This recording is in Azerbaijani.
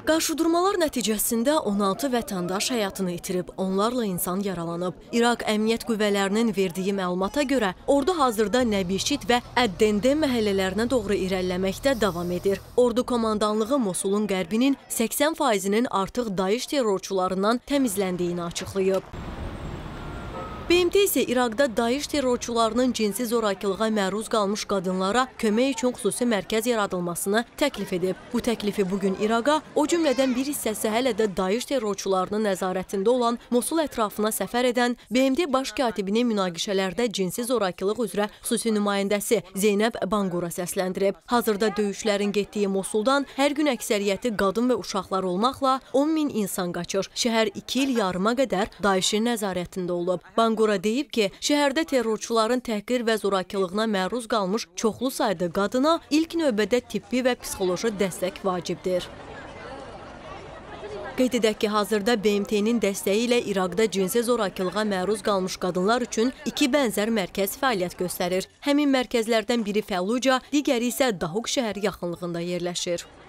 Qarşıdurmalar nəticəsində 16 vətəndaş həyatını itirib, onlarla insan yaralanıb. İraq Əmniyyət Qüvvələrinin verdiyi məlumata görə, ordu hazırda Nəbişit və Əd-Dəndə məhəllələrinə doğru irəliləməkdə davam edir. Ordu komandanlığı Mosulun qərbinin 80%-nin artıq Daesh terrorçularından təmizləndiyini açıqlayıb. BMT isə İraqda Daesh terrorçularının cinsi zorakılığa məruz qalmış qadınlara kömək üçün xüsusi mərkəz yaradılmasını təklif edib. Bu təklifi bugün İraqa, o cümlədən bir hissəsi hələ də Daesh terrorçularının nəzarətində olan Mosul ətrafına səfər edən BMT baş katibinin münaqişələrdə cinsi zorakılıq üzrə xüsusi nümayəndəsi Zeynəb Bangura səsləndirib. Hazırda döyüşlərin getdiyi Mosuldan hər gün əksəriyyəti qadın və uşaqlar olmaqla 10 min insan qaçır. Şəhər 2 il yarıma qədər Daeshin nəzarətində olub. Bangura deyib ki, şəhərdə terrorçuların təhqir və zorakılığına məruz qalmış çoxlu sayda qadına ilk növbədə tibbi və psixoloji dəstək vacibdir. Qeyd edək ki, hazırda BMT-nin dəstəyi ilə İraqda cinsi zorakılığa məruz qalmış qadınlar üçün 2 bənzər mərkəz fəaliyyət göstərir. Həmin mərkəzlərdən biri Fəlluca, digəri isə Dahuq şəhəri yaxınlığında yerləşir.